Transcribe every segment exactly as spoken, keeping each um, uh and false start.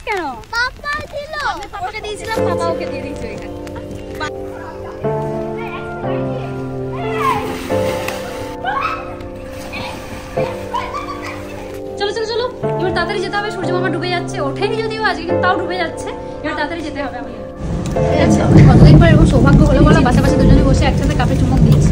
কেন? পাপা দিল। আমি পাপাকে দিয়েছিলাম, পাপা ওকে দিয়ে দিয়েছে এখানে। চলো চলো চলো, এবার তাড়াতাড়ি যেতে হবে। সূর্য মামা ডুবে যাচ্ছে, ওঠেনি যদিও আজকে, কিন্তু তাও ডুবে যাচ্ছে। এবার তাড়াতাড়ি যেতে হবে আমাদের। আচ্ছা, কতদিন পর এরকম সৌভাগ্য হলো বলো, পাশে পাশে দুজনে বসে একসাথে কাপে চুমুক দিচ্ছি।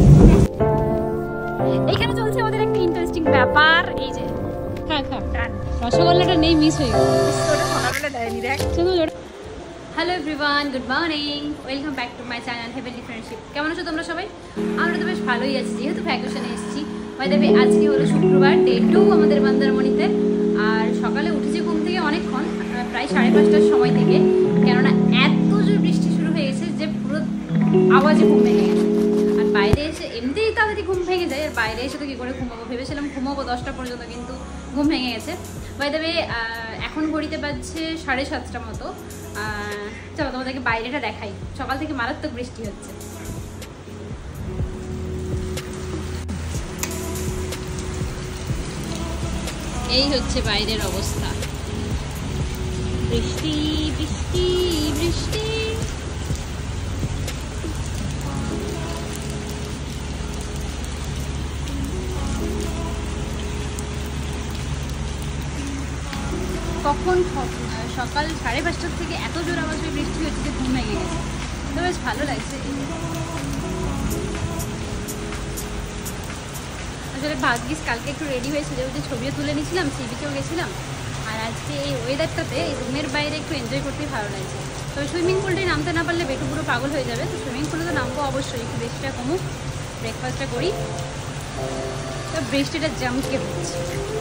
এইখানে চলছে আমাদের একটা ইন্টারেস্টিং ব্যাপার। এই যে খা খা রসগোল্লাটা নেই, মিস হয়ে গেল। ওটা সকালবেলা দেয়নি, দেখ। Hello everyone, good morning, welcome back to my channel heavenly friendship. কেমন আছো তোমরা সবাই? আমরা তো বেশ ভালোই আছি, যেহেতু ভ্যাকেশনে এসেছি। বাই দ্য ওয়ে, আজকে হলো শুক্রবার, ডে টু আমাদের মন্দারমণিতে। আর সকালে উঠেছি ঘুম থেকে অনেকক্ষণ, প্রায় সাড়ে পাঁচটার সময় থেকে, কেননা এত জোর বৃষ্টি শুরু হয়ে গেছে যে পুরো আওয়াজে ঘুম ভেঙে গেছে। আর বাইরে এসে এমনিতেই তাড়াতাড়ি ঘুম ভেঙে যায়, আর বাইরে এসে তো কী করে ঘুমাবো, ভেবেছিলাম ঘুমাবো দশটা পর্যন্ত, কিন্তু ঘুম ভেঙে গেছে। বাই দ্য ওয়ে, এখন ঘড়িতে বাজছে সাড়ে সাতটা মতো। চলো তোমাদেরকে বাইরেটা দেখাই। সকাল থেকে মারাত্মক বৃষ্টি হচ্ছে। এই হচ্ছে বাইরের অবস্থা, বৃষ্টি বৃষ্টি বৃষ্টি। কখন সকাল সাড়ে পাঁচটার থেকে এত জোর আওয়াজে বৃষ্টি হচ্ছে যে ঘুম ভেঙে গেছে। তো বেশ ভালো লাগছে। আসলে ভাগ্যিস কালকে একটু রেডি হয়েছে, যেহেতু ছবিও তুলে নিয়েছিলাম, সি বিচেও গেছিলাম। আর আজকে এই ওয়েদারটাতে এই রুমের বাইরে একটু এনজয় করতেই ভালো লাগছে। তবে সুইমিং পুলটাই নামতে না পারলে বেটু পুরো পাগল হয়ে যাবে। তো সুইমিং পুলে তো নামবো অবশ্যই, একটু বৃষ্টিটা কমুক, ব্রেকফাস্টটা করি। তো বৃষ্টিটা জমকে হচ্ছে।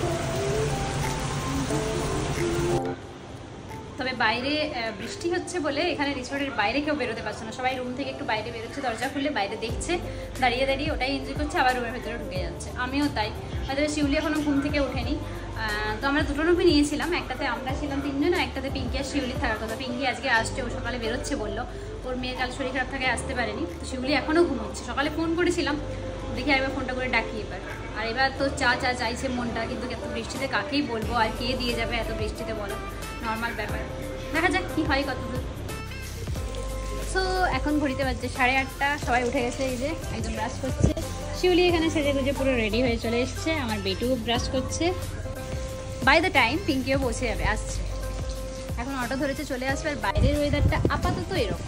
তবে বাইরে বৃষ্টি হচ্ছে বলে এখানে রিসোর্টের বাইরে কেউ বেরোতে পারছে না। সবাই রুম থেকে একটু বাইরে বেরোচ্ছে, দরজা খুলে বাইরে দেখছে, দাঁড়িয়ে দাঁড়িয়ে ওটাই এনজয় করছে, আবার রুমের ভেতরে ঢুকে যাচ্ছে। আমিও তাই। হয়তো শিউলি এখনও ঘুম থেকে ওঠেনি। তো আমরা দুটো রুমই নিয়েছিলাম, একটাতে আমরা ছিলাম তিনজন, আর একটাতে পিঙ্কি আর শিউলি থাকার কথা। পিঙ্কি আজকে আসছে, ও সকালে বেরোচ্ছে বললো, ওর মেয়ের কাল শরীর খারাপ থাকে, আসতে পারেনি। তো শিউলি এখনও ঘুমোচ্ছে। সকালে ফোন করেছিলাম, দেখি আরেকবার ফোনটা করে ডাকি এবার। আর এবার তো চা চা চাইছে মনটা, কিন্তু এত বৃষ্টিতে কাকেই বলবো, আর কে দিয়ে যাবে এত বৃষ্টিতে বলো, নর্মাল ব্যাপার। দেখা যাক কী হয় কতদূর। সো এখন ঘড়িতে বাজছে সাড়ে আটটা, সবাই উঠে গেছে। এই যে একদম ব্রাশ করছে, শিউলি এখানে সেজে গুজে পুরো রেডি হয়ে চলে এসছে, আমার বেটুও ব্রাশ করছে। বাই দ্য টাইম পিঙ্কিও পৌঁছে যাবে, আসছে। এখন অটো ধরেছে, চলে আসবে। আর বাইরের ওয়েদারটা আপাতত এরকম,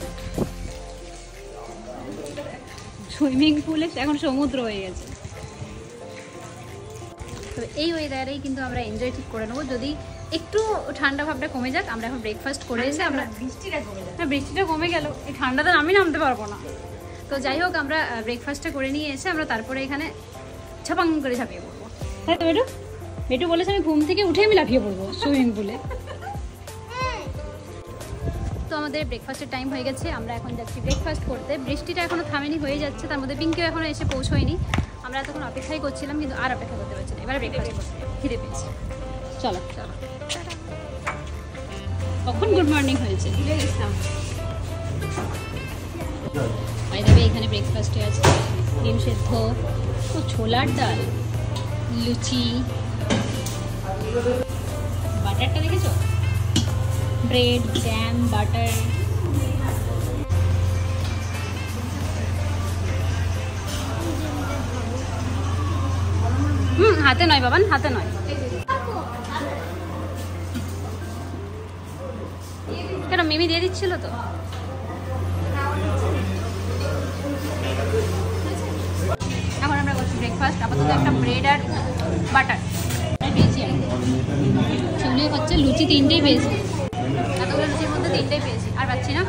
সুইমিং পুলে এখন সমুদ্র হয়ে গেছে। তো এই ওয়েদারেই কিন্তু আমরা এনজয় ঠিক করে নেবো, যদি একটু ঠান্ডা ভাবটা কমে যাক। আমরা এখন ব্রেকফাস্ট করে এসে আমরা বৃষ্টিটা কমে যাক। হ্যাঁ, বৃষ্টিটা কমে গেল, এই ঠান্ডাতে আমি নামতে পারবো না। তো যাই হোক, আমরা ব্রেকফাস্টটা করে নিয়ে এসে আমরা তারপরে এখানে ছাপাং করে ঝাঁপিয়ে পড়বো। হ্যাঁ তো বেটু বেটু বলেছে আমি ঘুম থেকে উঠে আমি লাফিয়ে পড়বো সুইমিং পুলে। তো আমাদের ব্রেকফাস্টের টাইম হয়ে গেছে, আমরা এখন যাচ্ছি ব্রেকফাস্ট করতে। বৃষ্টিটা এখনও থামেনি, হয়ে যাচ্ছে। তার মধ্যে পিঙ্কিও এখনও এসে পৌঁছয়নি। আমরা তখন অপেক্ষাই করছিলাম, কিন্তু আর অপেক্ষা করতে পারছি না। এবার ব্রেকফাস্ট করতে খিদে পেয়েছি। চলো চলো। কখন গুড মর্নিং হয়েছে ভুলে গেছিলাম। বাই দ্য ওয়ে, এখানে ব্রেকফাস্টে আছে ডিম সেদ্ধ, ও ছোলার ডাল, লুচি, বাটারটা দেখেছো, ব্রেড, জ্যাম, বাটার। হুম হাতে নয় বাবান, হাতে নয়। কেন, মিমি দিয়ে দিচ্ছিল তো। এখন আমরা করছি ব্রেকফাস্ট, আপাতত একটা ব্রেড আর বাটার পেয়েছি। আমি সেগুলো হচ্ছে লুচি, তিনটেই পেয়েছি। এতগুলো লুচির মধ্যে তিনটেই পেয়েছি, আর পাচ্ছি না।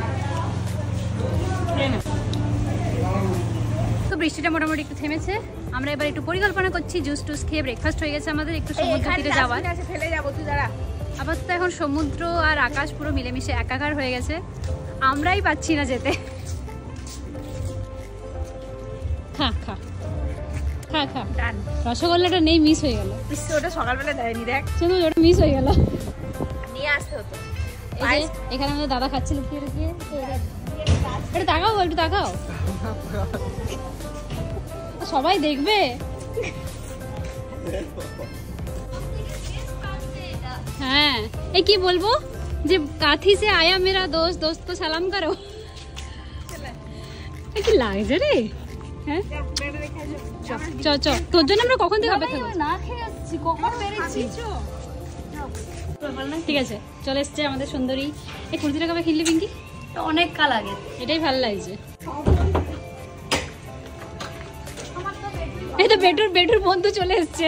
তো বৃষ্টিটা মোটামুটি একটু থেমেছে। আমরা এবার একটু পরিকল্পনা করছি, জুস টুস খেয়ে ব্রেকফাস্ট হয়ে গেছে আমাদের, একটু সমুদ্র তীরে যাওয়ার। ফেলে যাবো তুই দাঁড়া। আপাতত এখন সমুদ্র আর আকাশ পুরো মিলেমিশে একাকার হয়ে গেছে, আমরাই পাচ্ছি না যেতে। খা খা খা খা রসগোল্লাটা নেই, মিস হয়ে গেল। ওটা সকালবেলা দেয়নি, দেখ শুধু ওটা মিস হয়ে গেল, নিয়ে আসতে হতো। এখানে আমাদের দাদা খাচ্ছে লুকিয়ে লুকিয়ে। এটা তাকাও, একটু তাকাও, সবাই দেখবে। হ্যাঁ, এই কি বলবো, যে কাথি সে আয়া মেরা দোস্ত দোস্ত কো সালাম করো। কি লাগছে রে? হ্যাঁ চ চ তোর জন্য আমরা কখন থেকে অপেক্ষা করছি? না খেয়ে আসছি, কখন বেরিয়েছি। ঠিক আছে চলে এসছে আমাদের সুন্দরী। এই কুর্তিটা কবে কিনলি পিঙ্কি? অনেক কাল আগে, এটাই ভালো লাগছে। এই তো বেটুর বেটুর বন্ধু চলে এসছে।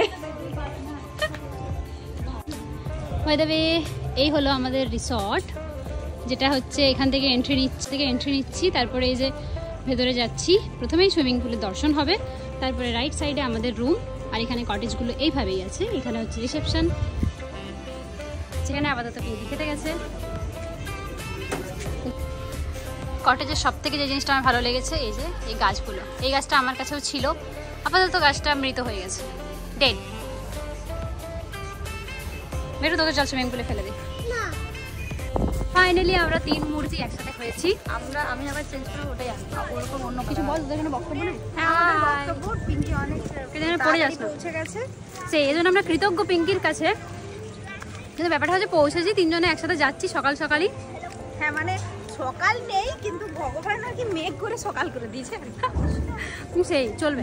এই হলো আমাদের রিসর্ট, যেটা হচ্ছে এখান থেকে এন্ট্রি নিচ্ছি থেকে এন্ট্রি নিচ্ছি তারপরে এই যে ভেতরে যাচ্ছি। প্রথমেই সুইমিং পুলের দর্শন হবে, তারপরে রাইট সাইডে আমাদের রুম, আর এখানে কটেজগুলো এইভাবেই আছে। এখানে হচ্ছে রিসেপশন, যেখানে আপাতত পিঙ্কি খেতে গেছে। কটেজের সব থেকে যে জিনিসটা আমার ভালো লেগেছে এই যে এই গাছগুলো। এই গাছটা আমার কাছেও ছিল, আপাতত গাছটা মৃত হয়ে গেছে, ডেড। বেরো তোকে চল সুইমিং পুলে ফেলে দিই। ফাইনালি আমরা তিন মূর্তি একসাথে হয়েছি। আমরা আমি আবার চেঞ্জ করে ওটাই আসবো, ওরকম অন্য কিছু বল, এখানে বক্তব্য নেই। পিঙ্কি অনেক পড়ে যাচ্ছে, পৌঁছে গেছে সেই এই জন্য আমরা কৃতজ্ঞ পিঙ্কির কাছে। কিন্তু ব্যাপারটা হচ্ছে পৌঁছেছি, তিনজনে একসাথে যাচ্ছি সকাল সকালই। হ্যাঁ মানে সকাল নেই, কিন্তু ভগবান আর কি মেঘ করে সকাল করে দিয়েছে। সেই চলবে।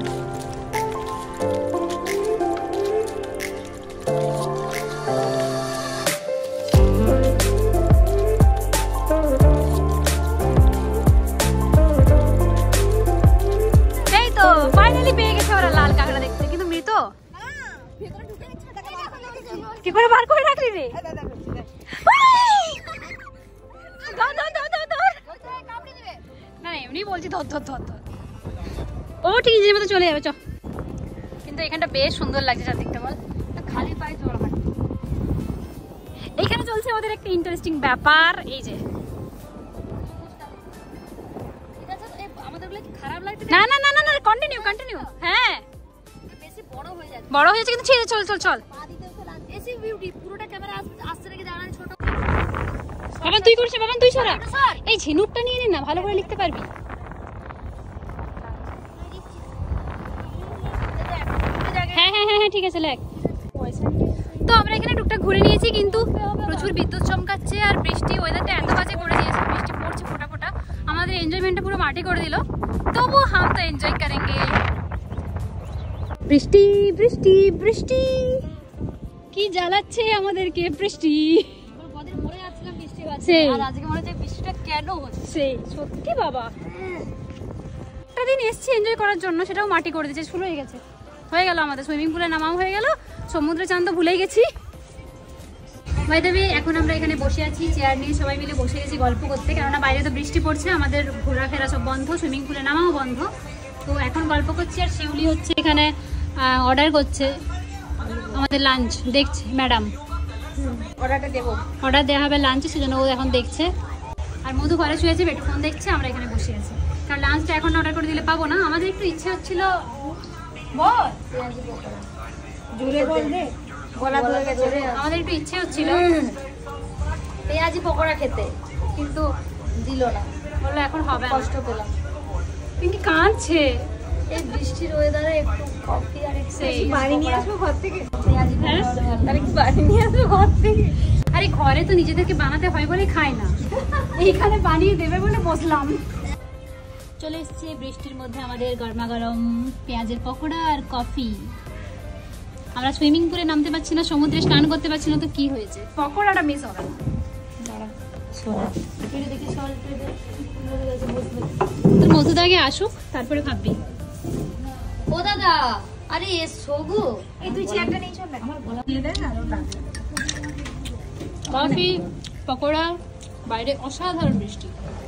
এই তো ফাইনালি পেয়ে গেছে ওরা লাল কাঁকড়া দেখতে, কিন্তু মৃত। কি করে বার করে রাখলি রে? না এমনি বলছি ধর ধর ধর ধর। ও ঠিক নিজের মতো চলে যাবে চ। কিন্তু এখানটা বেশ সুন্দর লাগছে চারদিকটা, বল খালি পায়ে জল হয়। এখানে চলছে ওদের একটা ইন্টারেস্টিং ব্যাপার, এই যে না না না না না কন্টিনিউ কন্টিনিউ। হ্যাঁ বেশি বড় হয়ে যাচ্ছে, বড় হয়ে যাচ্ছে কিন্তু ছেড়ে চল চল চল। এসি বিউটি পুরোটা ক্যামেরা আসছে রেখে দাঁড়ানো ছোট। বাবা তুই করছিস, বাবা তুই সরা। এই ঝিনুকটা নিয়ে নে না, ভালো করে লিখতে পারবি। হ্যাঁ হ্যাঁ হ্যাঁ হ্যাঁ ঠিক আছে লেখ। তো আমরা এখানে টুকটাক ঘুরে নিয়েছি, কিন্তু প্রচুর বিদ্যুৎ চমকাচ্ছে আর বৃষ্টি, ওয়েদারটা এত বাজে করে দিয়েছে, বৃষ্টি পড়ছে ফোটা ফোটা, আমাদের এনজয়মেন্টটা পুরো মাটি করে দিল। তবু হাম তো এনজয় করেঙ্গে। বৃষ্টি বৃষ্টি বৃষ্টি কি জ্বালাচ্ছে আমাদেরকে বৃষ্টি। সত্যি বাবা একটা দিন এসছি এনজয় করার জন্য, সেটাও মাটি করে দিয়েছে, শুরু হয়ে গেছে। হয়ে গেল আমাদের সুইমিং পুলে নামাও হয়ে গেল, সমুদ্রে চান তো ভুলেই গেছি। বাই দ্য ওয়ে এখন আমরা এখানে বসে আছি, চেয়ার নিয়ে সবাই মিলে বসে গেছি গল্প করতে, কেননা বাইরে তো বৃষ্টি পড়ছে, আমাদের ঘোরাফেরা সব বন্ধ, সুইমিং পুলে নামাও বন্ধ। তো এখন গল্প করছি, আর শিউলি হচ্ছে এখানে অর্ডার করছে আমাদের লাঞ্চ, দেখছে ম্যাডাম অর্ডারটা দেবো, অর্ডার দেওয়া হবে লাঞ্চে, সেজন্য ও এখন দেখছে। আর মধু ঘরে শুয়েছে, বেটু ফোন দেখছে, আমরা এখানে বসে আছি, কারণ লাঞ্চটা এখন অর্ডার করে দিলে পাবো না। আমাদের একটু ইচ্ছে হচ্ছিল আমাদের একটু ইচ্ছে হচ্ছিল পেঁয়াজি পকোড়া খেতে, কিন্তু দিল না, বললো এখন হবে, কষ্ট পেলাম। পিঙ্কি কাঁদছে, এই বৃষ্টির ওয়েদারে একটু কফি আর বাড়ি নিয়ে আসবো ঘর থেকে, বাড়ি নিয়ে আসবো ঘর থেকে। আরে ঘরে তো নিজেদেরকে বানাতে হয় বলে খাই না, এইখানে বানিয়ে দেবে বলে বসলাম। চলে এসছে বৃষ্টির মধ্যে আমাদের গরমা গরম পেঁয়াজের পকোড়া আর কফি। আমরা সুইমিং পুলে নামতে পারছি না, সমুদ্রে স্নান করতে পারছি না, তো কি হয়েছে, পকোড়াটা মিস হবে না। তোর মধুদা আগে আসুক তারপরে ভাববি। ও দাদা আরে এসো গো, এই তুই চেয়ারটা নিয়ে চল, আমার গলা দিয়ে দে না। কফি পকোড়া, বাইরে অসাধারণ বৃষ্টি।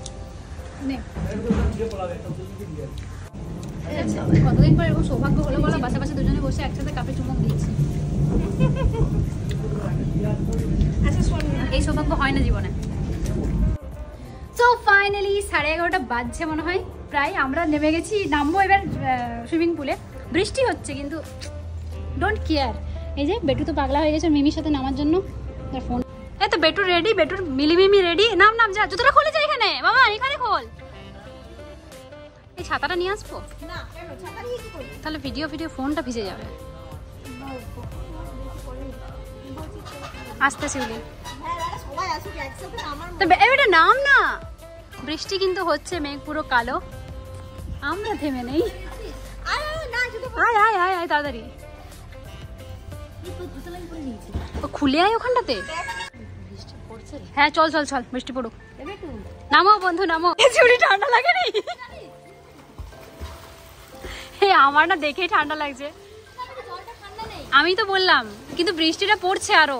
কতদিন পর এরকম সৌভাগ্য হলো বলো, বাসা বাসা দুজনে বসে একসাথে কাপে চুমুক দিয়েছি। এই সৌভাগ্য হয় না জীবনে। সো ফাইনালি সাড়ে এগারোটা বাজছে মনে হয় প্রায়, আমরা নেমে গেছি, নামবো এবার সুইমিং পুলে। বৃষ্টি হচ্ছে কিন্তু ডোন্ট কেয়ার। এই যে বেটু তো পাগলা হয়ে গেছে মিমির সাথে নামার জন্য, তার ফোন। এই তো বেটু রেডি, বেটুর মিলি মিমি রেডি, নাম নাম যা, জুতোটা খুলে যায় এখানে বাবা, এখানে খোল। এই ছাতাটা নিয়ে আসবো না, তাহলে ভিডিও ভিডিও ফোনটা ভিজে যাবে। আসতে শিউলি এটা নাম না। বৃষ্টি কিন্তু হচ্ছে, মেঘ পুরো কালো, আমরা থেমে নেই। আয় আয় আয় আয় তাড়াতাড়ি, খুলে আয় ওখানটাতে। হ্যাঁ চল চল চল, বৃষ্টি পড়ুক। নামো বন্ধু নামো। ঠান্ডা লাগে নি? আমার না দেখেই ঠান্ডা লাগছে। আমি তো বললাম, কিন্তু বৃষ্টিটা পড়ছে আরো।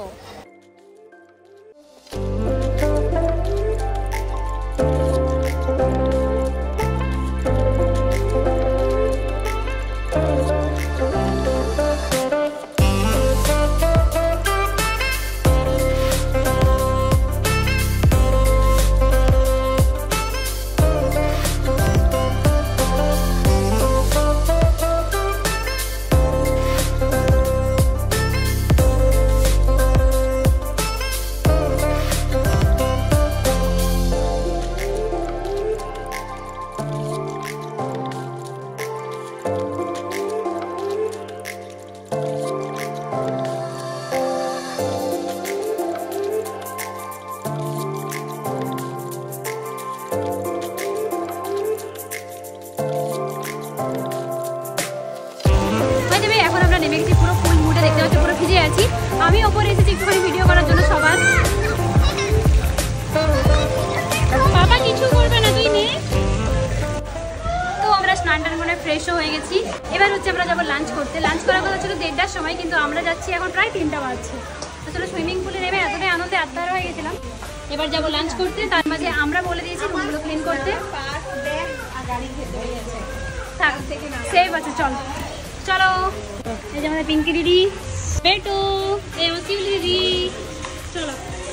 আমি ওপরে এসেছি একটুখানি ভিডিও করার জন্য সবার। বাবা কিছু করবে না, তুই নে। তো আমরা স্নান টান করে ফ্রেশও হয়ে গেছি। এবার হচ্ছে আমরা যাবো লাঞ্চ করতে। লাঞ্চ করার কথা ছিল দেড়টার সময়, কিন্তু আমরা যাচ্ছি এখন প্রায় তিনটা বাজছে। আসলে সুইমিং পুলে নেমে এতটাই আনন্দে আত্মার হয়ে গেছিলাম। এবার যাবো লাঞ্চ করতে, তার মাঝে আমরা বলে দিয়েছি রুমগুলো ক্লিন করতে। সেভ আছে, চল চলো। এই যে আমাদের পিঙ্কি দিদি, বেটু, এই আমার শিউলি দিদি, চলো।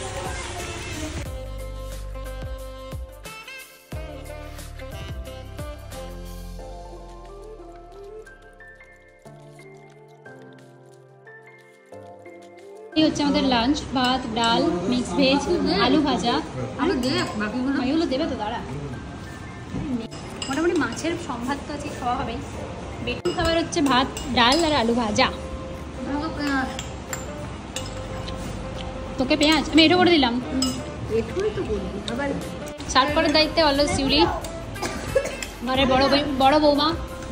এই হচ্ছে আমাদের লাঞ্চ, ভাত, ডাল, মিক্স ভেজ, আলু ভাজা। আলু দে, বাকিগুলো বাকিগুলো দেবে তো, দাঁড়া। মোটামুটি মাছের সম্ভার তো আজকে খাওয়া হবেই। বেটুর খাবার হচ্ছে ভাত, ডাল আর আলু ভাজা। তোকে পেঁয়াজ আমি এটা করে দিলাম। সার্ভ করার দায়িত্বে অলওয়েজ শিউলি, ঘরের বড় বড় বৌমা।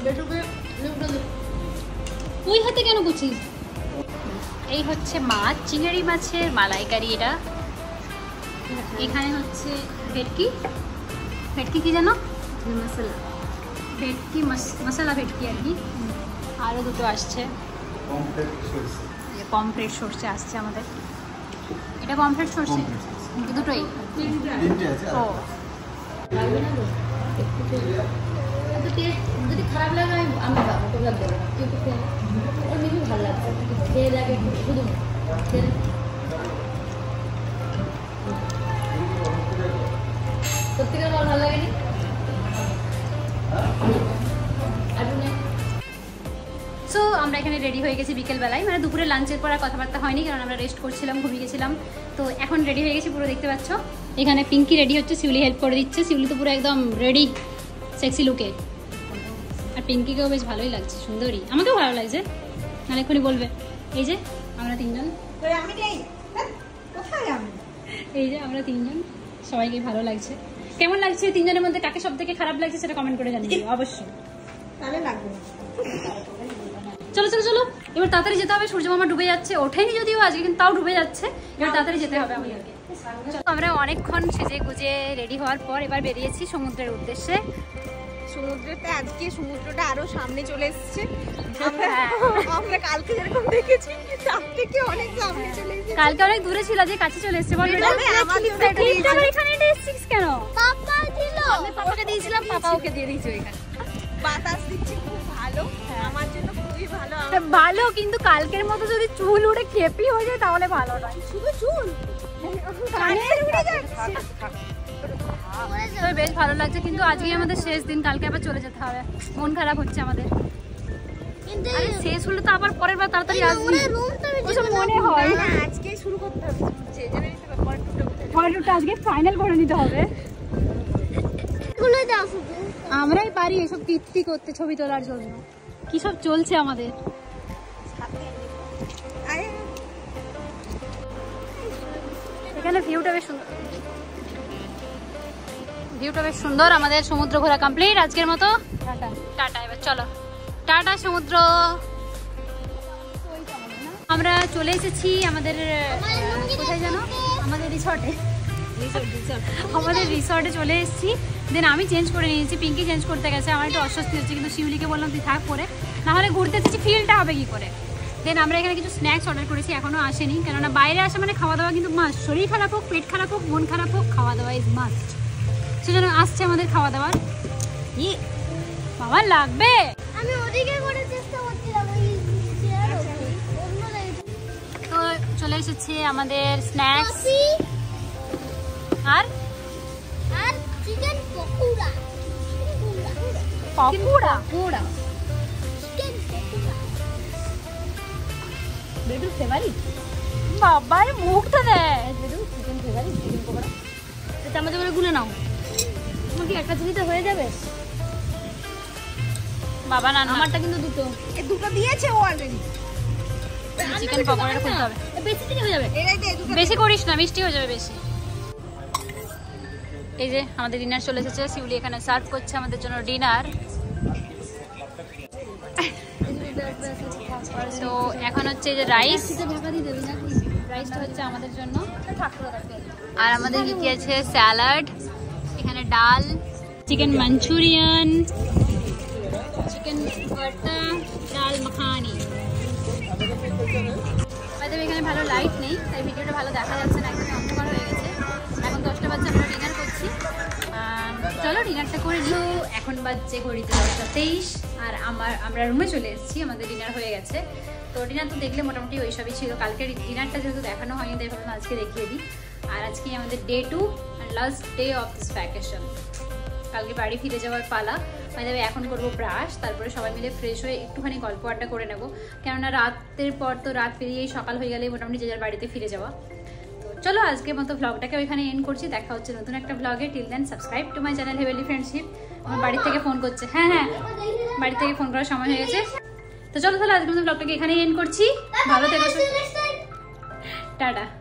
তুই হাতে কেন বুঝছিস? এই হচ্ছে মাছ, চিংড়ি মাছের মালাইকারি এটা। এখানে হচ্ছে ভেটকি, ভেটকি কি জানো? মশলা ভেটকি, মশলা ভেটকি আর কি। আরও দুটো আসছে, পমফ্রেট সর্ষে আসছে আমাদের। এটা পমফ্রেট সর্ষে দুটোই। ও যদি খারাপ লাগে আমি ভালো লাগছে, খেয়ে লাগে শুধু সত্যিকার ভালো লাগেনি। সো আমরা এখানে রেডি হয়ে গেছি বিকেলবেলায়, মানে দুপুরে লাঞ্চের পর আর কথাবার্তা হয়নি, কারণ আমরা রেস্ট করছিলাম, ঘুমিয়ে গেছিলাম। তো এখন রেডি হয়ে গেছি পুরো, দেখতে পাচ্ছ। এখানে পিঙ্কি রেডি হচ্ছে, শিউলি হেল্প করে দিচ্ছে। শিউলি তো পুরো একদম রেডি সেক্সি লুকে, আর পিঙ্কিকেও বেশ ভালোই লাগছে, সুন্দরী। আমাকেও ভালো লাগছে, অনেকক্ষণই বলবে। এই যে আমরা তিনজন, এই যে আমরা তিনজন, সবাইকে ভালো লাগছে। কেমন লাগছে তিনজনের মধ্যে কাকে সব থেকে খারাপ লাগছে সেটা কমেন্ট করে জানিয়ে দিও অবশ্যই। তাহলে লাগবে। চলো চলো চলো, এবার তাড়াতাড়ি যেতে হবে। সূর্য মামা ডুবে যাচ্ছে, ওঠেনি যদিও আজকে, কিন্তু তাও ডুবে যাচ্ছে। এবার তাড়াতাড়ি যেতে হবে আমাদেরকে। আমরা অনেকক্ষণ সেজে গুজে রেডি হওয়ার পর এবার বেরিয়েছি সমুদ্রের উদ্দেশ্যে। সমুদ্রতে আজকে সমুদ্রটা আরো সামনে চলে এসেছে। আমরা কালকে যেরকম দেখেছি তার থেকে অনেক সামনে চলে এসেছে। কালকে অনেক দূরে ছিল, যে কাছে চলে এসেছে। বল এখানে এসেছিস কেন? পাপা দিল, আমি পাপাকে দিয়েছিলাম, পাপা ওকে দিয়ে দিয়েছে। এখানে বাতাস দিচ্ছে খুব ভালো, আমার জন্য খুবই ভালো। ভালো, কিন্তু কালকের মতো যদি চুল উড়ে খেপি হয়ে যায় তাহলে ভালো নয়। শুধু চুল কানে উড়ে যাচ্ছে। বেশ ভালো লাগছে, কিন্তু আজকে আমাদের শেষ দিন, কালকে আবার চলে যেতে হবে। মন খারাপ হচ্ছে আমাদের। আরে শেষ হলে তো আবার পরের বার তাড়াতাড়ি আসবি, ওসব মনে হয়। আজকে শুরু করতে হবে, আজকে ফাইনাল করে নিতে হবে। আমরাই পারি এসব কীর্তি করতে, ছবি তোলার জন্য। কি সব চলছে আমাদের। এখানে এখানে ভিউটা বেশ সুন্দর, ভিউটা বেশ সুন্দর। আমাদের সমুদ্র ঘোরা কমপ্লিট আজকের মতো। Tata tata. এবার চলো টাটা সমুদ্র। আমরা চলে এসেছি আমাদের কোথায় জানো, আমাদের রিসর্টে। আমাদের রিসর্টে চলে এসেছি। দেন আমি চেঞ্জ করে নিয়েছি, পিঙ্কি চেঞ্জ করতে গেছে। আমার একটু অস্বস্তি হচ্ছে, কিন্তু শিউলিকে বললাম তুই থাক পরে, নাহলে ঘুরতে এসেছি ফিলটা হবে কী করে। দেন আমরা এখানে কিছু স্ন্যাক্স অর্ডার করেছি, এখনও আসেনি, কেননা বাইরে আসা মানে খাওয়া দাওয়া কিন্তু মাস্ট। শরীর খারাপ হোক, পেট খারাপ হোক, মন খারাপ হোক, খাওয়া দাওয়া ইজ মাস্ট। সেজন্য আসছে আমাদের খাওয়া দাওয়ার। ই বাবা লাগবে, আমি ওদিকে করে চেষ্টা করছিলাম ওই চেয়ার অন্য জায়গায়। তো চলে এসেছে আমাদের স্ন্যাক্স আর আর চিকেন পকোড়া। পকোড়া পকোড়া চিকেন পকোড়া বেডু ফেভারিট। বাবার মুখটা দেয়, বেডু চিকেন ফেভারিট, চিকেন পকোড়া। তো চামচে করে গুলে নাও, তোমার কি একটা ঝুড়িতে হয়ে যাবে? বাবা না, আমারটা কিন্তু দুটো। এই দুটো দিয়েছে ও অলরেডি। চিকেন পকোড়াটা খুলতে হবে, বেশি দিলে হয়ে যাবে। এটাই দে, দুটো বেশি করিস না, মিষ্টি হয়ে যাবে বেশি। এই যে আমাদের ডিনার চলে এসেছে, শিউলি এখানে সার্ভ করছে আমাদের জন্য ডিনার। তো এখন হচ্ছে যে রাইস, রাইসটা হচ্ছে আমাদের জন্য। আর আমাদের কি আছে, স্যালাড, এখানে ডাল, চিকেন মাঞ্চুরিয়ান, চিকেন ভর্তা, ডাল মাখানি। এখানে ভালো লাইট নেই, তাই ভিডিওটা ভালো দেখা যাচ্ছে না, একদম অন্ধকার হয়ে গেছে। এখন দশটা বাজছে, আমরা ডিনার করছি। চলো ডিনারটা করে নিই। এখন বাজছে ঘড়িতে দশটা তেইশ, আর আমার আমরা রুমে চলে এসেছি, আমাদের ডিনার হয়ে গেছে। তো ডিনার তো দেখলে মোটামুটি ওই সবই ছিল। কালকের ডিনারটা যেহেতু দেখানো হয়নি, তাই ভাবলাম আজকে দেখিয়ে দিই। আর আজকে আমাদের day two and last day of this vacation. কালকে বাড়ি ফিরে যাওয়ার পালা। যাবে এখন করবো ব্রাশ, তারপরে সবাই মিলে ফ্রেশ হয়ে একটুখানি গল্প আড্ডা করে নেবো, কেননা রাতের পর তো রাত পেরিয়েই সকাল হয়ে গেলে মোটামুটি যে যার বাড়িতে ফিরে যাওয়া। তো চলো আজকের মতো ভ্লগটাকে ওইখানে এন্ড করছি। দেখা হচ্ছে নতুন একটা ভ্লগে। Till then subscribe to my channel heavenly friendship. আমার বাড়ি থেকে ফোন করছে, হ্যাঁ হ্যাঁ বাড়ি থেকে ফোন করার সময় হয়ে গেছে। তো চলো তাহলে আজকের মতো ভ্লগটাকে এখানেই এন্ড করছি। ভালো থেকো, টাটা।